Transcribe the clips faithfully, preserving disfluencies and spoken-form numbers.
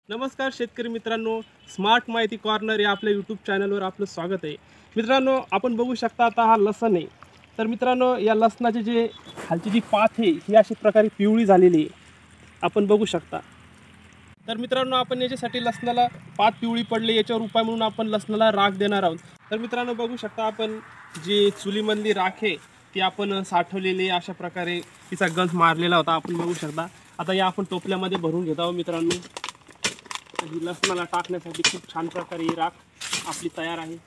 नमस्कार शेतकरी मित्रांनो, स्मार्ट माहिती कॉर्नर या आपल्या यूट्यूब चॅनलवर आपलं स्वागत आहे। मित्रांनो, आपण बघू शकता आता हा लसण आहे। तर मित्रांनो, या लसणाचे जे खालची जी पात आहे ही अशा प्रकारे पिवळी झालेली आहे, आपण बघू शकता। तर मित्रांनो, आपण याच्यासाठी लसणाला पात पिवळी पडली याच्यावर उपाय म्हणून आपण लसणाला राख देणार आहोत। तर मित्रांनो, बघू शकता आपण जी चुलीमधली राख आहे ती आपण साठवलेली अशा प्रकारे तिचा गंज मारलेला होता, आपण बघू शकता। आता या आपण टोपल्यामध्ये भरून घेत आहोत मित्रांनो। ही लसणाला टाकण्यासाठी खूप छान प्रकारे ही राख आपली तयार आहे।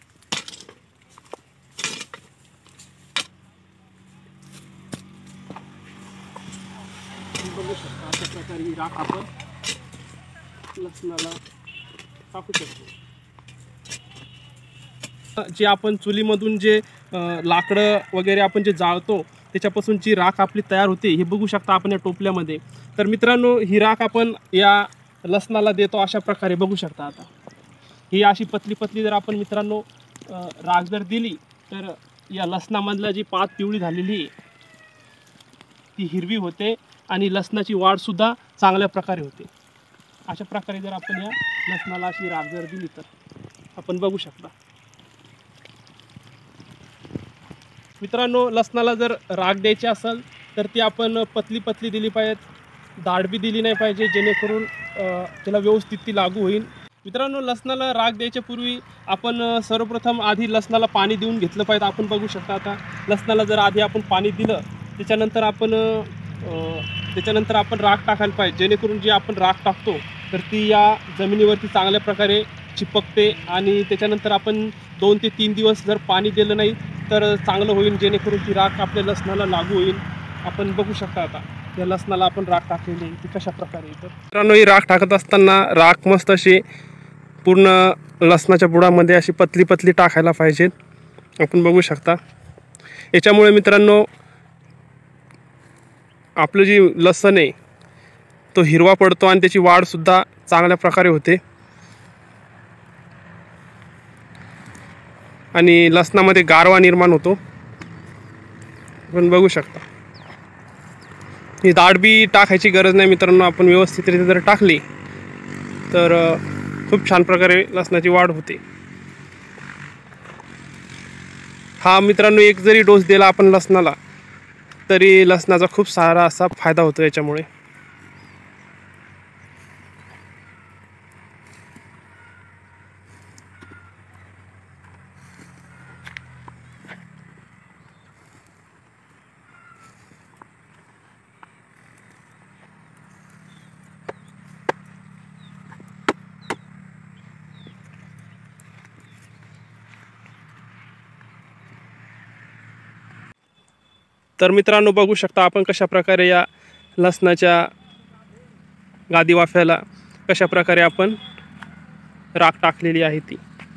बघू शकता अशा प्रकारे ही राख आपण लसणाला टाकू शकतो। जे आपण चुलीमधून जे लाकडं वगैरे आपण जे जाळतो त्याच्यापासून जी राख आपली तयार होते हे बघू शकता आपण या टोपल्यामध्ये। तर मित्रांनो, ही राख आपण या लसणाला देतो अशा प्रकारे बघू शकता। आता ही अशी पतली पतली जर आपण मित्रांनो राख जर दिली तर या लसणामधला जी पात पिवळी झालेली आहे ती हिरवी होते आणि लसणाची वाढ सुद्धा चांगल्या प्रकारे होते। अशा प्रकारे जर आपण या लसणाला अशी राख जर दिली तर आपण बघू शकता। मित्रांनो, लसणाला जर राख द्यायची असेल तर ती आपण पतली पतली दिली पाहिजे, दाढबी दिली नाही पाहिजे, जेणेकरून त्याला व्यवस्थित ती लागू होईल। मित्रांनो, लसणाला राख द्यायच्या पूर्वी आपण सर्वप्रथम आधी लसणाला पाणी देऊन घेतलं पाहिजे। आपण बघू शकता आता लसणाला जर आधी आपण पाणी दिलं त्याच्यानंतर आपण त्याच्यानंतर आपण राख टाकायला पाहिजे, जेणेकरून जी आपण राख टाकतो तर ती या जमिनीवरती चांगल्या प्रकारे चिपकते आणि त्याच्यानंतर आपण दोन ते तीन दिवस जर पाणी दिलं नाही तर चांगलं होईल, जेणेकरून ती राख आपल्या लसणाला लागू होईल। आपण बघू शकता आता या लसणाला आपण राख टाकलेली ती कशा प्रकारे। तर मित्रांनो, ही राख टाकत असताना राख मस्त अशी पूर्ण लसणाच्या बुडामध्ये अशी पतली पतली टाकायला पाहिजे, आपण बघू शकता। याच्यामुळे मित्रांनो आपलं जी लसण आहे तो हिरवा पडतो आणि त्याची वाढ सुद्धा चांगल्या प्रकारे होते आणि लसणामध्ये गारवा निर्माण होतो, आपण बघू शकता। ही दाढबी टाकायची गरज नाही मित्रांनो, आपण व्यवस्थितरित्या जर टाकली तर खूप छान प्रकारे लसणाची वाढ होते। हा मित्रांनो, एक जरी डोस दिला आपण लसणाला तरी लसणाचा खूप सारा असा फायदा होतो याच्यामुळे। तर मित्रांनो, बघू शकता आपण कशा प्रकारे या लसणाच्या गादी वाफ्याला कशा प्रकारे आपण राख टाकलेली आहे ती।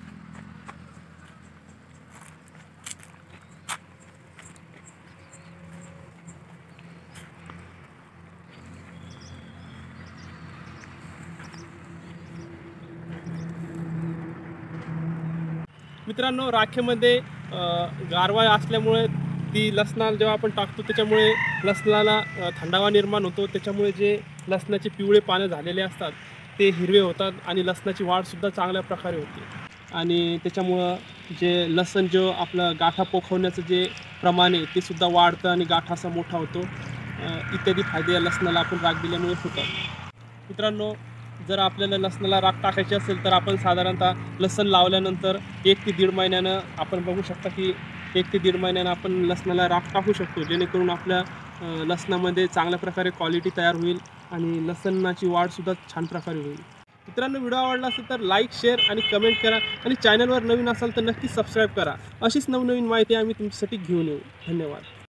मित्रांनो, राखेमध्ये गारवा असल्यामुळे ती लसणाला जेव्हा आपण टाकतो त्याच्यामुळे लसणाला थंडावा निर्माण होतो, त्याच्यामुळे जे लसणाचे पिवळे पानं झालेले असतात ते हिरवे होतात आणि लसणाची वाढसुद्धा चांगल्या प्रकारे होते आणि त्याच्यामुळं जे लसण जो आपलं गाठा पोखवण्याचं जे प्रमाण आहे ते सुद्धा वाढतं आणि गाठा असा मोठा होतो। इत्यादी फायदे या लसणाला आपण राख दिल्यामुळे होतात। मित्रांनो, जर आपल्याला लसणाला राख टाकायची असेल तर आपण साधारणतः लसण लावल्यानंतर एक ते दीड महिन्यानं आपण बघू शकता की एक ते दीड महिन्यानं आपण लसणाला राख टाकू शकतो, जेणेकरून आपल्या लसणामध्ये चांगल्या प्रकारे क्वालिटी तयार होईल आणि लसणाची वाढसुद्धा छान प्रकारे होईल। मित्रांनो, व्हिडिओ आवडला असेल तर लाईक, शेअर आणि कमेंट करा आणि चॅनलवर नवीन असाल तर नक्की सबस्क्राईब करा। अशीच नवनवीन माहिती आम्ही तुमच्यासाठी घेऊन येऊ। धन्यवाद।